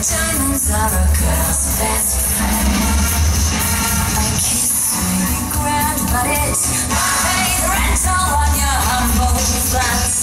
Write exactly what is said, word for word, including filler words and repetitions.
Diamonds are a girl's best friend. A kiss may be grand, but it's not paid rental on your humble flat.